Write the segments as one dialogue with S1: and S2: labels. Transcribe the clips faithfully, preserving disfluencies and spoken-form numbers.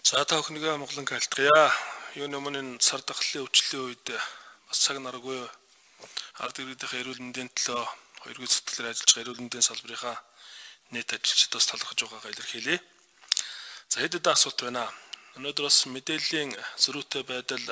S1: За та бүхнийг Монголын айлтгая. Юуны өмнө сар дахлын өвчлөлийн үед бас цаг наргүй ард иргэдийн эрүүл мэндийн төлөө хоёргүй сэтгэлээр ажиллаж байгаа эрүүл мэндийн салбарынхаа нийт ажилчдаас талархаж байгаагаа илэрхийлье. За хэд хэдэн асуулт байна. Өнөөдөр бас мэдээллийн зөрүүтэй байдал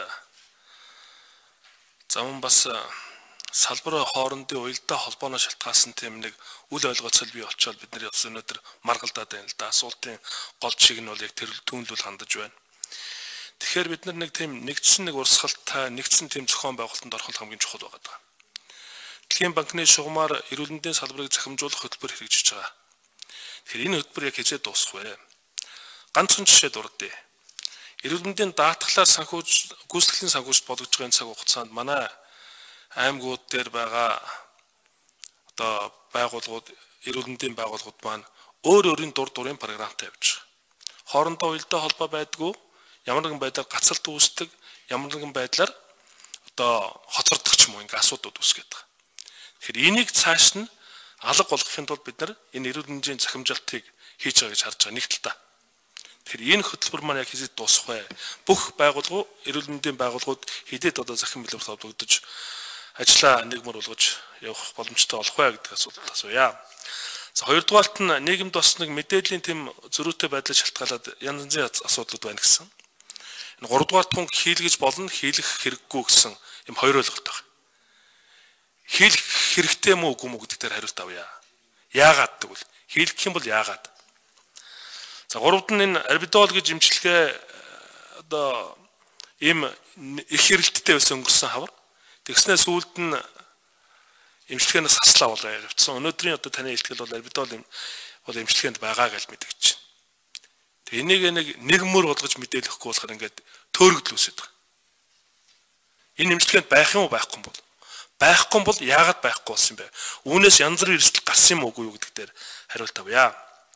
S1: зам бас салбар хоорондын уялдаа холбооноос шалтгаалсан тийм нэг үл ойлгооцол бий болчоод бид нар бас өнөөдөр маргалдаад байна л да. Асуултын гол шиг нь бол яг тэр түүнлүүл хандаж байна. Тэгэхээр бид нар нэг тийм нэгдсэн нэг урсгалтай нэгдсэн тийм зохион байгуулалтанд орох хамгийн чухал байгаа. Дэлхийн банкны шугамар эрүүл мэндийн салбарыг захимжуулах хөтөлбөр хэрэгжиж байгаа. Тэгэхээр энэ хөтөлбөр яг хязээ дуусах вэ? Ганцхан жишээ дурдъя. Эрүүл мэндийн даатгалаар санхүүж гүйцэтгэлийн санхүүжилт болгож байгаа цаг хугацаанд манай аймагуд дээр байгаа одоо байгууллагууд эрүүл мэндийн байгууллагууд маань өөр өөрийн дур дурын програмтай явж байгаа. Хоорондоо уялдаа холбоо байдгүй, ямар нэгэн байдлаар гацалт үүсдэг, ямар нэгэн байдлаар одоо хоцордог ч юм уу ингээ асуудууд үүсгээд байгаа. Тэгэхээр энийг цааш нь алга болгохын тулд бид нар энэ эрүүл мэндийн захимжаалтыг хийж байгаа гэж харж байгаа нэг талдаа. Тэгэхээр энэ хөтөлбөр маань яг хэзээ дуусах вэ? Бүх байгууллагууд эрүүл мэндийн байгууллагууд хэдийд одоо захин билбэр холбогдож ажлаа нэгмөр болгож явах боломжтой болох вэ гэдэг асуулт асууя. За хоёрдугаарт нь нийгэмд бас нэг мэдээллийн тэм зөрүүтэй байдлыг шалтгаалаад янз янзын асуудлууд байна гэсэн. Энэ гуравдугаарт хүн хийлгэж болно, хийлгэх хэрэггүй гэсэн юм хоёр ойлголт байна. Хийлгэх хэрэгтэй мүү үгүй мүү гэдэг дээр хариулт авъя. Яагаад гэвэл хийлгэх юм бол яагаад? За гуравд нь энэ арбидол гэж имчилгээ одоо ийм их хэрэлттэй байсан өнгөрсөн хавар. Тэгснээр сүүлд нь эмчилгээнээс хаслаа болоо явцсан. Өнөөдрийн одоо таны хэлтгэл бол арбидол юм бол эмчилгээнд байгаа гэж мэдгэж байна. Тэг энийг нэг нэг мөр болгож мэдээлэхгүй болохоор ингээд төөрөгдөл үүсэж байгаа. Энэ эмчилгээнд байх юм уу байхгүй юм бол? Байхгүй бол яагаад байхгүй болсон юм бэ? Үүнээс янз бүрийн эрсдэл гарсан юм уугүй юу гэдэг дээр хариулт авъя.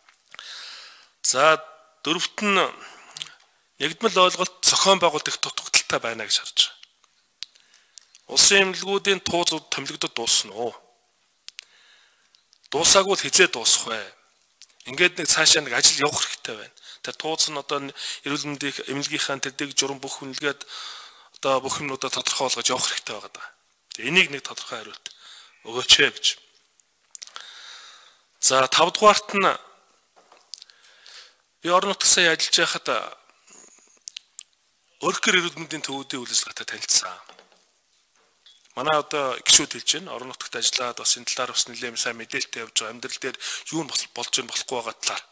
S1: За дөрөвт нь нэгдмэл ойлголт зохион байгуулалт их дутагдaltaй байна гэж харж байгаа. Улсын эмнэлгүүдийн тууцууд томилогдод дуусна уу? Дуусаагүй л хизээ дуусах вэ? Ингээд нэг цаашаа нэг ажил явах хэрэгтэй байна. Тэр тууц нь одоо эрүүл мэндийн эмнэлгийнхаа тэрдэг журам бүх үнэлгээд одоо бүх юмнуудаа тодорхой болгож явах хэрэгтэй байгаа даа. Энийг нэг тодорхой хариулт өгөөч ээ гэж. За тавдугаарт нь би орон нутгад сая ажиллаж байхад өргөр эрүүл мэндийн төвүүдийн үйл ажиллагаатай танилцсан. Манай одоо гişүүд хэлж байна. Орон нутгад ажиллаад бас энэ талаар бас нэлээд сайн мэдээлэлтэй явж байгаа. Амьдрал дээр юу нь болж байна болохгүй байгаа талаар.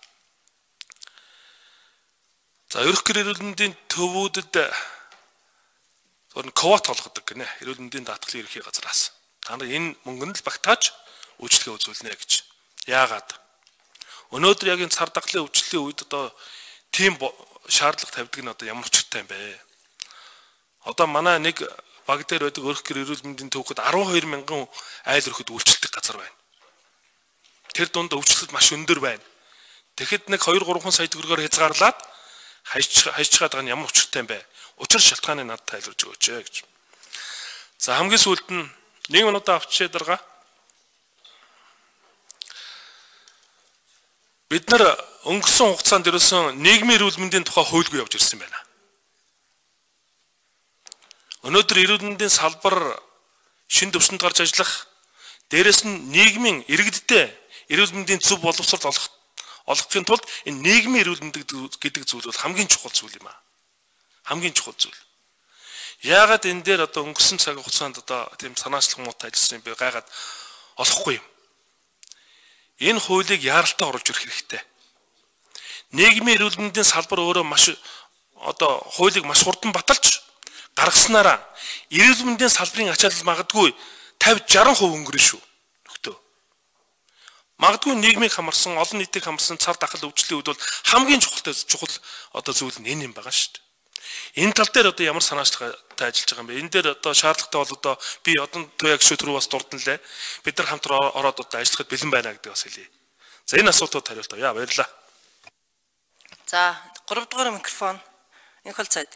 S1: За өргөр эрүүл мэндийн төвүүдэд зөвхөн квот олгодог гинэ. Эрүүл мэндийн даатгалын ерхий газраас. Та нар энэ мөнгөнд л багтааж үйлчлэгээ үзүүлнэ гэж. Яагаад? Өнөөдөр яг энэ цар даглын өвчлөлийн үед одоо тийм шаардлага тавьдаг нь одоо ямар учиртай юм бэ? Одоо манай нэг баг дээр байдаг өргөр эрүүл мэндийн төвхөд арван хоёр мянган айл өрхөд үйлчлдэг газар байна. Тэр дунд өвчлөлт маш өндөр байна. Тэгэхэд нэг хоёр гурван сая төгрөгөөр хязгаарлаад хайж хайж чаад байгаа нь ямар учиртай юм бэ? Учир шалтгааныг надад тайлбарж өгөөч ээ гэж. За хамгийн сүүлд нь нэг минутаа авчирчээ дарга. Бид нар өнгөрсөн хугацаанд ерөөсөн нийгмийн эрүүл мэндийн тухай хуульгүй явж ирсэн байна. Өнөөдөр эрүүл мэндийн салбар шин төвшөнд гарч ажиллах, дээрэс нь нийгмийн иргэдтэй эрүүл мэндийн зөв боловсрол олох олгохын тулд энэ нийгмийн эрүүл мэнд гэдэг зүйл бол хамгийн чухал зүйл юм аа. Хамгийн чухал зүйл. Яагаад энэ дээр одоо өнгөрсөн цаг хугацаанд одоо тийм санаачлах муутай ажилласан юм бэ? Гайгаад олохгүй юм. Энэ хуулийг яаралтай оруулж ирэх хэрэгтэй. Нийгмийн эрүүл мэндийн салбар өөрөө маш одоо хуулийг маш хурдан баталж гаргаснараа эрүүл мэндийн салбарын ачаалал магадгүй тавьж жаран хувь өнгөрнө шүү. Нөхдөө. Магадгүй нийгмийг хамарсан, олон нийтийг хамарсан цар дахал өвчлөлийн үед бол хамгийн чухалтай чухал одоо зүйл нь энэ юм байгаа шүү дээ. Энэ тал дээр одоо ямар санаачлагтай ажиллаж байгаа юм бэ? Энэ дээр одоо шаардлагатай бол одоо би одон туяа гişүүд рүү бас дурдан лээ. Бид нар хамт ороод одоо ажиллахад бэлэн байна гэдэг бас хэлье. За энэ асуултууд хариулт авъя. Баярлалаа.
S2: За гурав дахь микрофон Никол Цайд.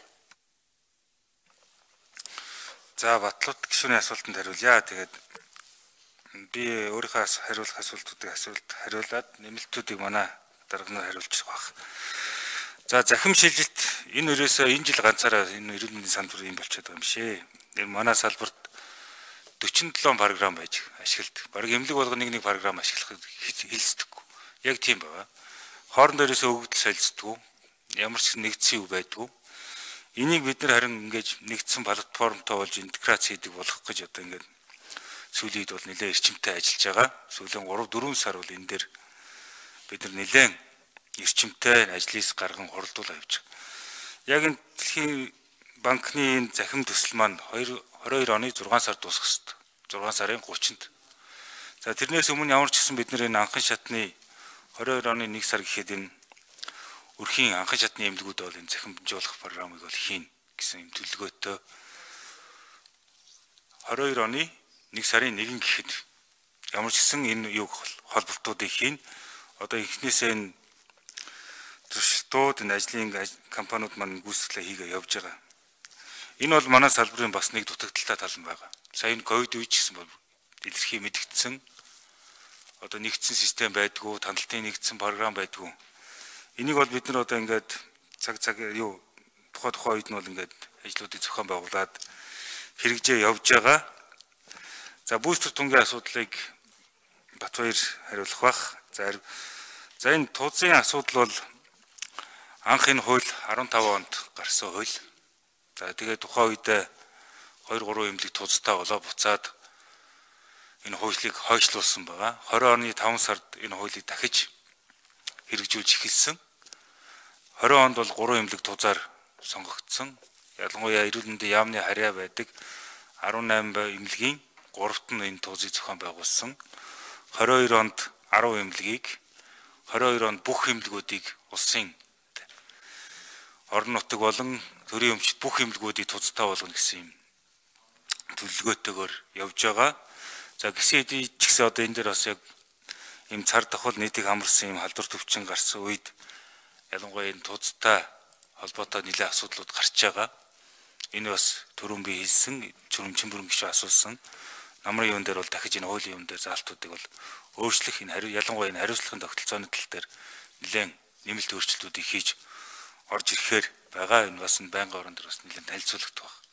S3: За Батлууд гишүүний асуултанд хариулъя. Тэгээд би өөрийнхөө хариулах асуултуудыг асуулт хариулаад нэмэлтүүдийг манай дарга нь хариулж байгаа. За захим шилжилт энэ өрөөсөө энэ жил ганцаараа энэ эрүүл мэндийн салбар юм болчиход байгаа юм шээ. Энэ манай салбарт forty seven програм байж ашигладаг. Бараг эмнэлэг болгоо нэг нэг програм ашиглах хэлцдэггүй. Яг тийм байна. Хоорондоо ерөөсөө өгөгдөл солилцдаггүй. Ямар ч нэгдсэн юу байдгүй. Энийг бид нар харин ингэж нэгдсэн платформтой болж интеграц хийдэг болох гэж одоо ингэж сүүлийн үед бол нэлээд эрчимтэй ажиллаж байгаа. Сүүлийн three four сар бол энэ дээр бид нар нэлээд эрчимтэй ажлыг гарган хуралдуулж явж байгаа. Яг энэ дэлхийн банкны энэ захим төсөл маань twenty-two оны six сард дуусах ёстой. six сарын thirty-нд. За тэрнээс өмнө ямар ч гэсэн бид нар энэ анхан шатны twenty-two оны one сар гэхэд энэ өрхийн анхан шатны эмнэлгүүд бол энэ захимжуулах програмыг бол хийн гэсэн юм төлөвлөгөөтэй twenty-two оны one сарын one гэхэд ямар ч гэсэн энэ юг холболтуудыг хийн. Одоо эхнээсээ энэ туршилтууд энэ ажлын компаниуд маань гүйцэтгэлээ хийгээ явж байгаа. Энэ бол манай салбарын бас нэг дутагдaltaй тал нь байгаа. Сая энэ ковид үеч гэсэн бол илэрхий мэдэгдсэн. Одоо нэгдсэн систем байдгүй, тандалтын нэгдсэн програм байдгүй. Энийг бол бид нар одоо ингээд цаг цаг юу тухай тухай үед нь бол ингээд ажлуудыг зохион байгуулад хэрэгжээ явж байгаа. За бүүстер тунгийн асуудлыг Батбаяр хариулах бах. За за энэ тузын асуудал бол анх энэ хууль fifteen онд гарсан хууль. За тэгээд тухайн үед two three эмнэлэг тузтай болоо буцаад энэ хуулийг хойшлуулсан байгаа. twenty оны five сард энэ хуулийг дахиж хэрэгжүүлж эхэлсэн. twenty онд бол three эмнэлэг тузаар сонгогдсон. Ялангуяа эрүүл мэндийн яамны харьяа байдаг eighteen эмнэлгийн гуравт нь энэ тузыг зохион байгуулсан. twenty-two онд ten эмнэлгийг, twenty-two онд бүх эмнэлгүүдийг улсын орон нутаг болон төрийн өмчт бүх эмнэлгүүдийг тузтай болгоно гэсэн юм төлөвлөгөөтэйгээр явж байгаа. За гисэн хэдий ч гэсэн одоо энэ дээр бас яг ийм цар тахвал нийтийг хамарсан юм халдвар төвчин гарсан үед ялангуяа энэ тузтай холбоотой нэлээд асуудлууд гарч байгаа. Энэ бас түрүүн би хэлсэн, чөрөмчин бүрэн гişүү асуусан. Намрын юун дээр бол дахиж энэ хуулийн юун дээр заалтуудыг бол өөрчлөх энэ хариу ялангуяа энэ хариуцлагын тогтолцооны тал дээр нэлээд нэмэлт өөрчлөлтүүдийг хийж орж ирэхээр байгаа. Энэ бас байнгын орон дээр бас нэлээд танилцуулагдах байна.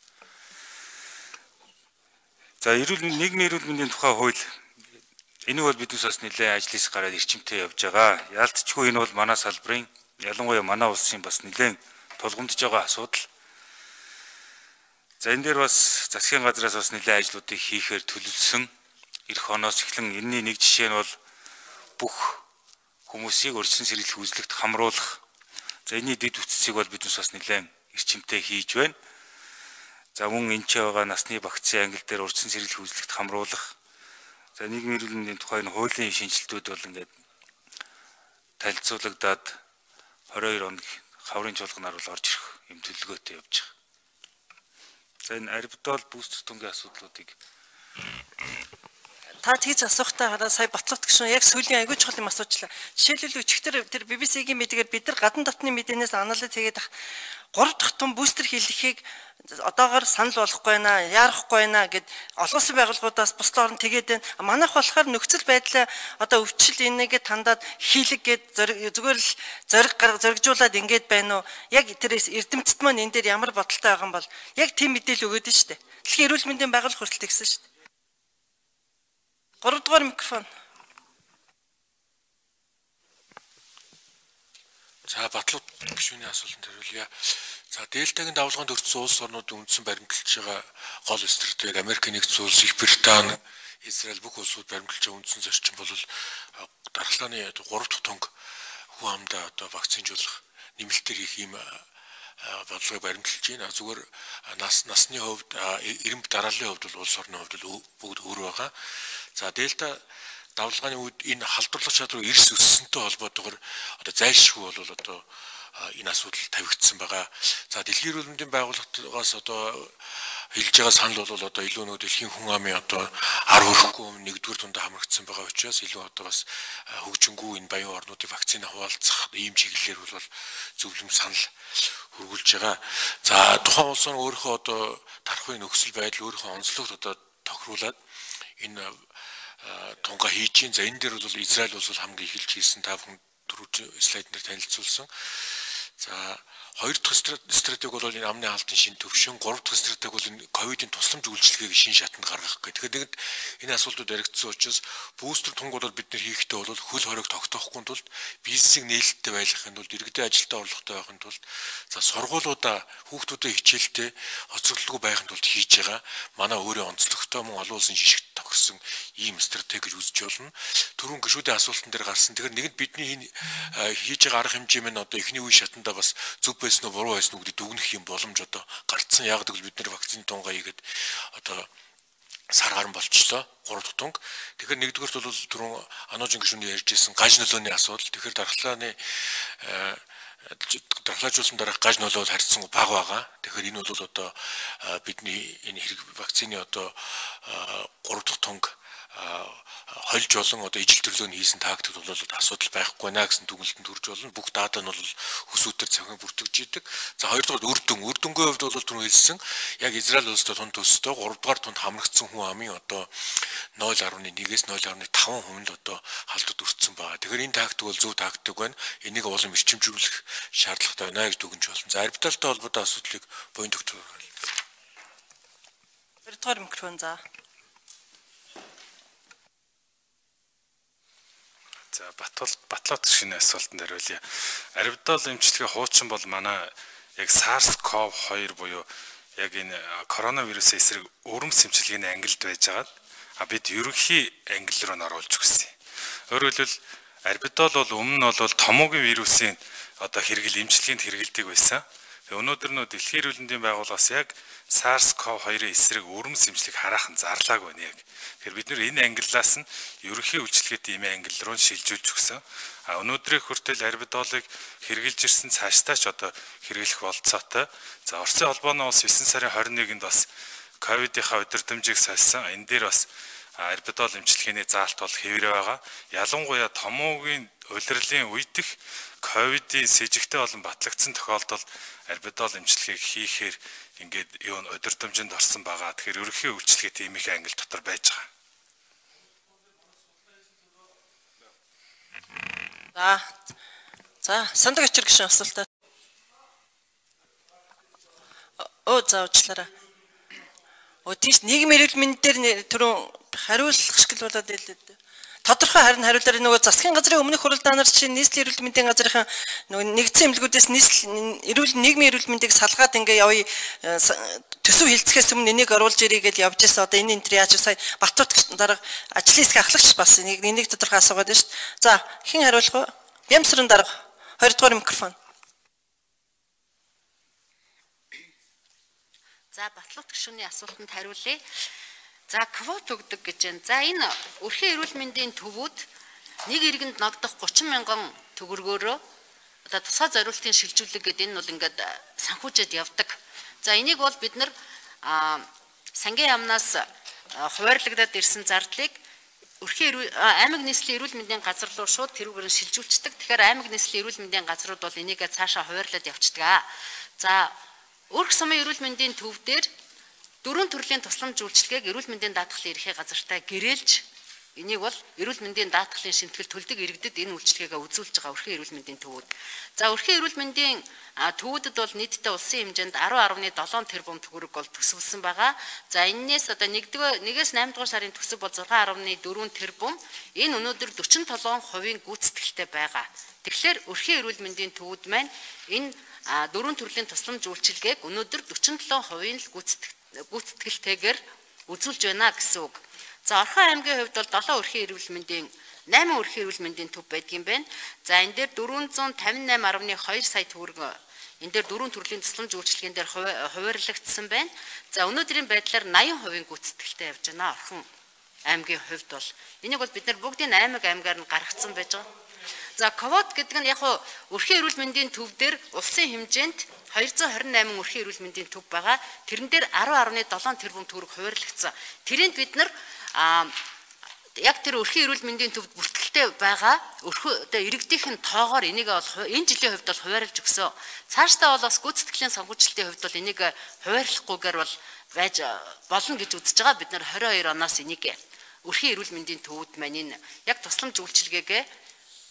S3: За эрүүл мэндийн нийгмийн эрүүл мэндийн тухай хууль энэ бол биднээс бас нэлээд ажлаас гараад эрчимтэй явж байгаа. Яалтчгүй энэ бол манай салбарын ялангуяа манай улсын бас нэлээд тулгамдж байгаа асуудал. За энэ дээр бас засгийн газраас бас нэлээд ажлуудыг хийхээр төлөвлөсөн. Ирэх оноос эхлэн энэний нэг жишээ нь бол бүх хүмүүсийг урьдчилан сэргийлэх үзлэгт хамруулах. За энэний дэд үтцийг бол биднээс бас нэлээд эрчимтэй хийж байна. За мөн энэ ч байгаа насны вакцины ангил дээр урьдчилан сэргийлэх үзлэгт хамруулах. За нийгмийн эрүүл мэндийн тухай энэ хуулийн шинжилтүүд бол ингээд танилцуулагдаад twenty-two онд хаврын чуулганаар бол орж ирэх юм төлөвлөгөөтэй явж байгаа. За энэ арбитол бүүстер тунгийн асуудлуудыг
S2: та тэгж асуухтаа хараа сая Батлуут гişүн яг сүүлийн аягүй чухал юм асуучлаа. Жишээлбэл өчигдөр тэр би би си-ийн мэдээгээр бид нар гадна дотны мэдээнээс анализ хийгээд three дахь тун бүүстер хийлгэхийг одоогоор санал болгохгүй байна, яарахгүй байна гэд олон улсын байгууллагуудаас бусдаар нь тэгээд байна. Манайх болохоор нөхцөл байдлаа одоо өвчл энэгээ тандаад хийлэг гэд зүгээр л зориг зоригжуулаад ингээд байна уу? Яг тэр эрдэмтэд маань энэ дээр ямар бодолтой байгаа юм бол яг тийм мэдээлэл өгөөд нь шүү дээ. Дэлхийн эрүүл мэндийн байгууллага хүртэл тэгсэн шүү дээ. three дугаар микрофон.
S1: За Батлуут гишүүний асуултанд хариулъя. За Дельтагийн давлгаанд өртсөн улс орнуудын үндсэн баримталж байгаа гол стратеги Америк нэгдсэн улс, Их Британи, Израиль бүх улсууд баримталж байгаа үндсэн зарчим бол дархлааны three дахь тунг хүн амдаа одоо вакцинжуулах нэмэлтээр хийх юм бодлогыг баримталж байна. Зүгээр нас насны хувьд эренб дарааллын хувьд бол улс орны хувьд бүгд өөр байгаа. За Дельта давлгааны үед энэ халдварлах чадвар эрс өссөнтэй холбоотойгоор одоо зайлшгүй бол одоо энэ асуудал тавигдсан байгаа. За дэлхийн эрүүл мэндийн байгууллагаас одоо хэлж байгаа санал бол одоо илүү нөө дэлхийн хүн амын одоо ар хөрөхгүй нэгдүгээр тундаа хамрагдсан байгаа учраас илүү одоо бас хөгжингүү энэ баян орнуудын вакцины хуваалцах ийм чиглэлээр бол зөвлөм санал хөргүүлж байгаа. За тухайн улс орн өөрийнхөө одоо тархвын нөхцөл байдал өөрийнхөө онцлогт одоо тохируулаад энэ тунга хийж гин. За энэ дээр бол Израиль улс хамгийн эхэлж хийсэн та бүхэн түрүү слайд дээр танилцуулсан.
S4: За хоёр дахь стратеги бол энэ амны хаалтын шин төвшин, гурав дахь стратеги бол энэ ковидын тусламж үйлчилгээг шин шатанд гаргах гэх. Тэгэхээр нэгд энэ асуудлууд яригдсан учраас бүүстер тунгууд бол бид нэр хийхдээ бол хөл хориг тогтоохгүй тулд бизнесийг нээлттэй байлгахын тулд иргэдийн ажилдаа орлоготой байхын тулд за сургуулиудаа хүүхдүүдэд хичээлтэй хоцрогдолгүй байхын тулд хийж байгаа манай өөрийн онцлогтой мөн олон улсын шишигт тогтсон ийм стратеги гэж үзэж болно. Түрүүн гишүүдийн асуултан дээр гарсан. Тэгэхээр нэгд бидний хийж байгаа арга хэмжээ мэн одоо эхний үе шатандаа бас зөв байсан уу буруу байсан уу гэдэг дүгнэх юм боломж одоо гарцсан. Яг гэвэл бид нэр вакцины тунгаа хийгээд одоо сар гарan болчихлоо гурав дахь тунг. Тэгэхээр нэгдүгээрт бол түрүүн Ануужин гишүүний ярьж ирсэн гаж нөлөөний асуудал. Тэгэхээр дархлааны дархлаажуулсан дараах гаж нөлөө харьцсан бага байгаа. Тэгэхээр энэ бол одоо бидний энэ хэрэг вакцины одоо гурав дахь тунг хольж болон одоо ижил төрлөөний хийсэн тактикт бол асуудал байхгүй наа гэсэн дүгнэлтэнд хүрж болно. Бүх дата нь бол хүсүүдээр цахин бүртгэж идэг. За хоёрдугаар үр дүн. Үр дүнгийн хувьд бол түрүү хэлсэн яг Израиль улстай тунд төстэй гуравдугаар тунд хамрагдсан хүн амын одоо нуль гаруй нэгээс нуль гаруй таван хувь л одоо халдварт өртсөн байгаа. Тэгэхээр энэ тактик бол зөв тактик байна. Энийг улам эрчимжүүлэх шаардлагатай байна гэж дүгнэж болно. За орбиталтай холбоотой асуудлыг буян доктор.
S2: Хоёрдугаар микрофон за.
S5: За Батбол Батлот шинэ асуултанд хариулъя. Орбитал эмчилгээ хуучин бол манай яг SARS-CoV two буюу яг энэ коронавирусын эсрэг өрөмс эмчилгээний ангилд байж байгаа. А бид ерөнхий ангил руу н оруулж өгсөн. Өөрөөр хэлбэл орбитал бол өмнө нь бол томоогийн вирусын одоо хэрэгэл эмчилгээнд хэрэгэлдэг байсан. Өнөөдөр нөө Дэлхийн эрүүл мэндийн байгууллагаас яг SARS-CoV two-ын эсрэг өрөмс эмчилгээг хараахан зарлааг байна яг. Тэгэхээр бид нэр энэ ангиллаас нь ерөнхий үйлчилгээтэй ийм ангил руу шилжүүлж өгсөн. А өнөөдрийн хүртэл орбитолыг хэрэгжилж ирсэн цаашдаа ч одоо хэрэглэх болцоотой. За Оросын холбооны улс девять сарын twenty first-нд бас ковидынхаа удирдамжийг сольсон. Энэ дээр бас орбитол эмчилгээний заалт бол хэврээ байгаа. Ялангуяа томоогийн улирлын үедх ковидын сэжигтэй болон батлагдсан тохиолдолд орбитол эмчилгээг хийхээр ингээд юу н удирдамжинд орсон байгаа. Тэгэхээр ерөнхий үйлчилгээтэй ийм их ангил дотор байж байгаа.
S2: За. За, сандаг очир гişэн асуултаа. Оо, за уучлаарай. Оо, тийш нийгмийн эрүүл мэнд дээр түрүүн хариулах шиг л болоод байлээ. Тодорхой харин хариулаар нөгөө засгийн газрын өмнөх хуралдаанаар чинь нийслэлийн эрүүл мэндийн газрын нөгөө нэгдсэн эмнэлгүүдээс нийслэл эрүүл нийгмийн эрүүл мэндийг салгаад ингээ явъя төсөв хилцэхээс өмнө энийг оруулж ирээ гэж явж байсан. Одоо энэ энэ яаж сая Батбат дарга ажлын хэсэг ахлагч бас энийг энийг тодорхой асуугаад байна шүү дээ. За хэн хариулах вэ? Бямсрын дарга хоёрдугаар микрофон.
S6: За Батлот гишүүний асуултанд хариулъя. За квот өгдөг гэж байна. За энэ өрхийн эрүүл мэндийн төвүүд нэг иргэнд ногдох thirty мянган төгрөгөөрөө одоо тусгай зориултын шилжүүлэг гэдэг энэ бол ингээд санхүүжээд явдаг. За энийг бол бид нар сангийн яамнаас хуваарлагдаад ирсэн зардлыг өрхийн аймаг нийслэлийн эрүүл мэндийн газар руу шууд тэрүүгээр нь шилжүүлцдэг. Тэгэхээр аймаг нийслэлийн эрүүл мэндийн газрууд бол энийг цаашаа хуваарлаад явцдаг. За өрх сумын эрүүл мэндийн төв дээр дөрвөн төрлийн тусламж үйлчилгээг эрүүл мэндийн даатгалын ерхий газартай гэрээлж энийг бол эрүүл мэндийн даатгалын шимтгэл төлдөг иргэдэд энэ үйлчилгээгээ үзүүлж байгаа өрхийн эрүүл мэндийн төвүүд. За өрхийн эрүүл мэндийн төвүүдэд бол нийтдээ улсын хэмжээнд ten point seven тэрбум төгрөг бол төсөвлөсөн байгаа. За энээс одоо нэгээс eight дугаар сарын төсөв бол six point four тэрбум. Энэ өнөөдөр forty-seven percent гүйцэтгэлтэй байгаа. Тэгэхээр өрхийн эрүүл мэндийн төвүүд маань энэ дөрвөн төрлийн тусламж үйлчилгээг өнөөдөр forty-seven percent л гүйцэтгэж гүйцэтгэлтэйгээр үзүүлж байна гэсэн үг. За Орхон аймгийн хувьд бол seven өрхийн эрүүл мэндийн eight өрхийн эрүүл мэндийн төв байдаг юм байна. За энэ дээр four hundred fifty-eight point two сая төгрөг энэ дээр дөрвөн төрлийн тусламж үйлчилгээнд дээр хуваарлагдсан байна. За өнөөдрийн байдлаар eighty percent гүйцэтгэлтэй явж байна Орхон аймгийн хувьд бол. Энийг бол бид нар бүгдийн аймаг аймгаар нь гаргацсан байж байгаа. За ковод гэдэг нь яг хуу өрхийн эрүүл мэндийн төв дээр улсын хэмжээнд two hundred twenty-eight өрхийн эрүүл мэндийн төв байгаа. Тэрэн дээр ten point seven тэрбум төгрөг хуваарлагдсан. Тэрэнд бид нар яг тэр өрхийн эрүүл мэндийн төвд бүртгэлтэй байгаа өрхөө одоо иргэдийнхэн тоогоор энийг бол энэ жилийн хувьд бол хуваарлж өгсөн. Цаашдаа бол бас гүйцэтгэлийн санхүүжилтийн хувьд бол энийг хуваарлахгүйгээр бол байж болно гэж үзэж байгаа. Бид нар twenty-two оноос энийг өрхийн эрүүл мэндийн төвд маань энэ яг тусламж үйлчилгээгээ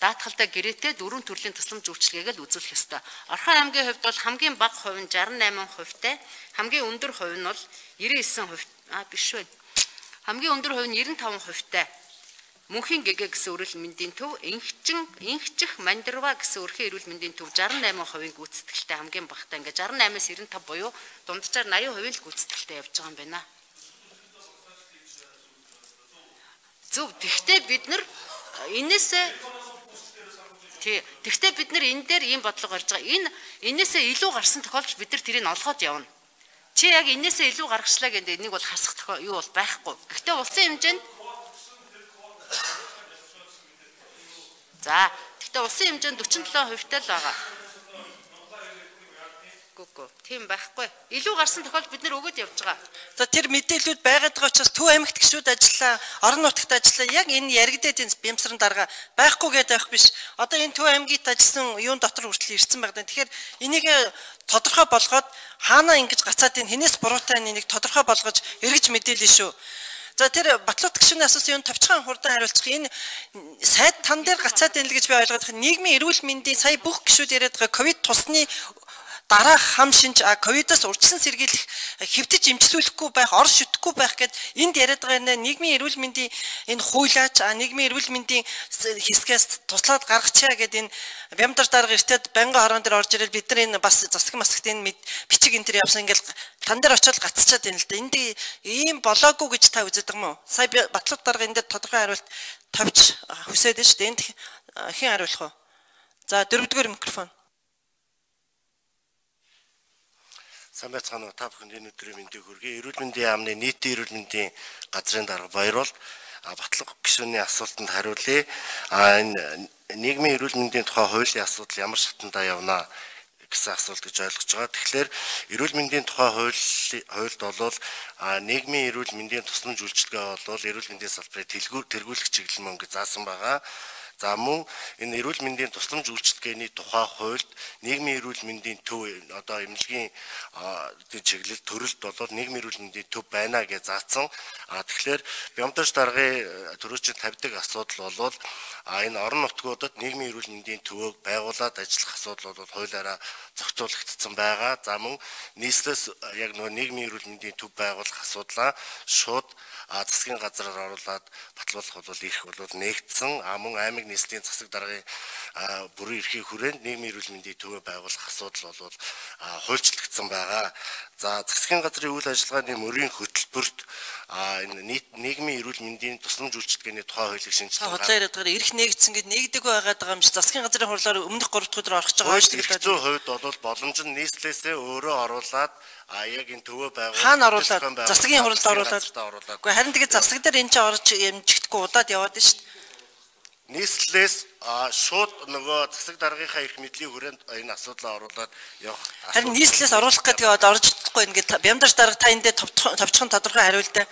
S6: даатгалдаа гэрээтэй дөрвөн төрлийн тусламж үйлчилгээг л үзүүлэх ёстой. Орхон аймгийн хувьд бол хамгийн бага хувь нь шестьдесят и восемь хувьтай, хамгийн өндөр хувь нь бол девяносто девять хувь а биш үү. Хамгийн өндөр хувь нь девяносто пять хувьтай. Мөнхийн гэгээ гэсэн эрүүл мэндийн төв, инхчин, инхчих мандрава гэсэн өрхийн эрүүл мэндийн төв шестьдесят и восемь хувийн гүйцэтгэлтэй хамгийн багатай. Ингээ шестьдесят и восемь-аас девяносто пять буюу дунджаар восемьдесят хувийн л гүйцэтгэлтэй явж байгаа юм байна. Зөв. Тэгвэл бид нар энээсээ тий. Тэгвэл бид нар энэ дээр ийм бодлого гарч байгаа. Энэ энээсээ илүү гарсан тохиолдолд бид нар тэрийг олгоод явна. Чи яг энээсээ илүү гаргачлаа гэдэг энийг бол хасах тохиол юу бол байхгүй. Гэхдээ улсын хэмжээнд за тэгтээ улсын хэмжээнд forty-seven хувьтай л байгаа. Гүгүү. Тийм байхгүй. Илүү гарсан тохиолдолд бид нэр өгөөд явж байгаа.
S2: За тэр мэдээлүүд байгаад байгаа учраас Төв аймагт гişүүд ажиллаа, орон нутагт ажиллаа. Яг энэ яригдээд энэ бямсран дарга байхгүй гэдэг байх биш. Одоо энэ Төв аймгийд ажилласан юун дотор хүртэл ирсэн байгаа. Тэгэхээр энийг тодорхой болгоод хаана ингэж гацаад энэ хинээс буруутай энийг тодорхой болгож эргэж мэдээлнэ шүү. За тэр Батлуут гишүүний асуусан юм товчхон хурдан хариулцах энэ сайд тан дээр гацаад байна л гэж би ойлгоод байна. Нийгмийн эрүүл мэндийн сая бүх гишүүд яриад байгаа ковид тусны дараах хам шинж ковидоос урьдчилан сэргийлэх хэвтэж имжлүүлэхгүй байх, ор шүтгэхгүй байх гэд энд яриад байгаа нийгмийн эрүүл мэндийн энэ хуулиач нийгмийн эрүүл мэндийн хэсгээс туслаад гаргачаа гэд энэ бямдар дарга эртэд банга хорон дээр орж ирэл бид нар энэ бас засаг масагт энэ бичиг энэ төр явсан ингээл тан дээр очиод гацчихад байна л да. Энд ийм болоогүй гэж та үздэг юм уу? Сая Батлуут дарга энэ дээр тодорхой хариулт тавьж хүсээд байна шүү дээ. Энд хэн хариулах вэ? За дөрөвдүгээр микрофон.
S7: Сайн байцгаана уу та бүхэнд энэ өдрийн мэндийг хүргэе. Эрүүл мэндийн яамны нийтийн эрүүл мэндийн газрын дарга Баярул Батлуут гишүүний асуултанд хариулъя. А энэ нийгмийн эрүүл мэндийн тухай хуулийн асуудал ямар шатандаа явна гэсэн асуулт гэж ойлгож байгаа. Тэгэхээр эрүүл мэндийн тухай хууль хуульд болвол нийгмийн эрүүл мэндийн тусламж үйлчилгээ болвол эрүүл мэндийн салбарыг тэргүүлэх чиглэл мөн гэж заасан байгаа. За мөн энэ эрүүл мэндийн тусламж үйлчилгээний тухай хуульд нийгмийн эрүүл мэндийн төв одоо эмнэлгийн чиглэл төрөлд болоод нийгмийн эрүүл мэндийн төв байна гэж заасан. А тэгэхээр бямдаж даргын төрөөчөнд тавьдаг асуудал болвол а энэ орон нутгуудад нийгмийн эрүүл мэндийн төвөг байгуулад ажиллах асуудал бол хуулиараа зохицуулагдсан байгаа. За мөн нийслэлс яг нөгөө нийгмийн эрүүл мэндийн төв байгуулах асуудлаа шууд засгийн газраар оруулаад батлуулах бол их бол нэгдсэн. А мөн аймаг нийслэлийн засаг даргын бүрэн эрхийн хүрээнд нийгмийн эрүүл мэндийн төвөө байгуулах асуудал бол хуульчлагдсан байгаа. За засгийн газрын үйл ажиллагааны мөрийн хөтөлбөрт энэ нийгмийн эрүүл мэндийн тусламж үйлчилгээний тухай хуулийг шинжилж байгаа.
S2: Хотлоо яриад байгаа эрх нэгдсэн гэд нэгдэг байгаад байгаа юм шиг засгийн газрын хурлаар өмнөх three дахь өдөр орох гэж байгаа шүү дээ.
S7: зүүн хувьд бол боломж нь нийслэлээсээ өөрөө оруулаад а яг энэ төвөө байгуулах
S2: хаана оруулаад засгийн хурлд оруулаад. Гэхдээ харин тэгээд засаг дээр энэ ч орж ямжигдэхгүй удаад яваад шүү дээ.
S7: Нийслэлээс шууд нөгөө засаг даргынхаа эрх мэдлийн хүрээнд энэ асуудлаа оруулаад явах.
S2: Харин нийслэлээс оруулах гэдэг орж чадахгүй ингээд бямдаж дарга та энэ дээр товчхон тодорхой хариултаа.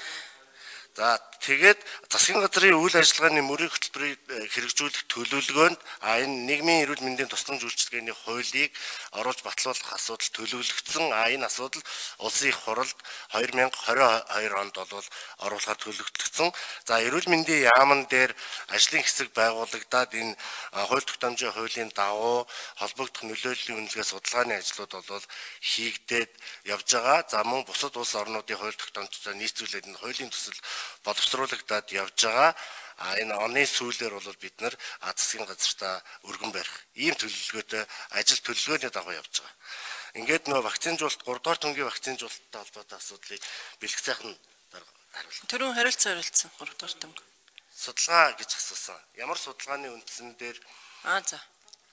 S7: За тэгээд засгийн газрын үйл ажиллагааны мөрийн хөтөлбөрийг хэрэгжүүлэх төлөвлөгөөнд а энэ нийгмийн эрүүл мэндийн тусламж үйлчилгээний хуулийг оруулж батлуулах асуудал төлөвлөгдсөн. А энэ асуудал улсын их хурлд two thousand twenty-two онд бол оруулахар төлөвлөгдсөн. За эрүүл мэндийн яамн дээр ажлын хэсэг байгуулагдаад энэ хууль тогтоомжийн хуулийн дагуу холбогдох нөлөөллийн үнэлгээ судалгааны ажлууд бол хийгдээд явж байгаа. За мөн бусад улс орнуудын хууль тогтоомжтой нийцүүлээд энэ хуулийн төсөл боловсруулагдаад явж байгаа. А энэ оны сүүлээр бол бид нар засгийн газартаа өргөн барих ийм төлөвлөгөөтэй ажил төлөвлөгөөний дагуу явж байгаа. Ингээд нөгөө вакцинжуулалт three дугаар түнгийн вакцинжуулалттай холбоотой асуудлыг бэлэг сайхан хариулна.
S2: Төрөн хариулцсан хариулцсан three дугаар түнг.
S7: Судалгаа гэж асуусан. Ямар судалгааны үндсэн дээр
S2: аа за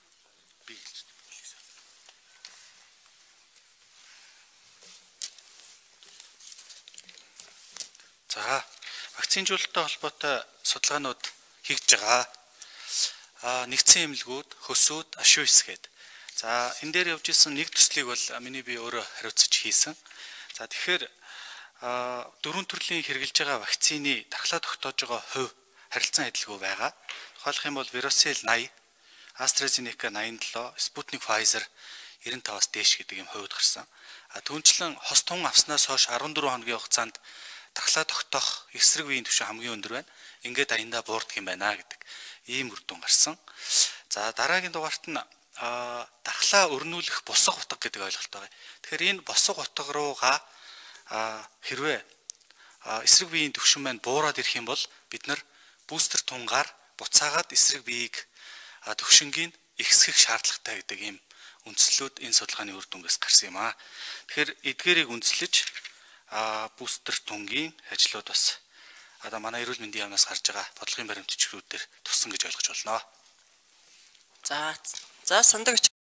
S7: би
S8: За вакцинжуулалттай холбоотой судалгаанууд хийж байгаа. А нэгдсэн эмнэлгүүд, хөсүүд, ашуйс гээд. За энэ дээр явж исэн нэг төслийг бол миний би өөрөө хариуцаж хийсэн. За тэгэхээр дөрвөн төрлийн хэрэгжилж байгаа вакцины дархлаа тогтоож байгаа хувь харилцан адилгүй байгаа. Тухайлх юм бол Verocell eighty, AstraZeneca ninety-seven, Sputnik Pfizer ninety-five-аас дээш гэдэг юм хувьд гарсан. А түүнчлэн хос тун авснаас хойш fourteen хоногийн хугацаанд дархлаа тогтоох эсрэг биеийн түвшин хамгийн өндөр байна. Ингээд аяндаа буурдаг юм байна гэдэг ийм үр дүн гарсан. За дараагийн дугаарт нь дархлаа өрнүүлэх босго утга гэдэг ойлголт байгаа. Тэгэхээр энэ босго утга руугаа хэрвээ эсрэг биеийн түвшин маань буураад ирэх юм бол бид нар бустер тунгаар буцаагаад эсрэг биеийг төвшингийн ихсгэх шаардлагатай гэдэг ийм үндслүүд энэ судалгааны үр дүнгээс гарсан юм аа. Тэгэхээр эдгээрийг үндэслэж бустер тунгийн ажлууд бас одоо манай эрүүл мэндийн яамнаас гарч байгаа бодлогын баримтчгүүд дээр туссан гэж ойлгож байна.
S2: За за сандаг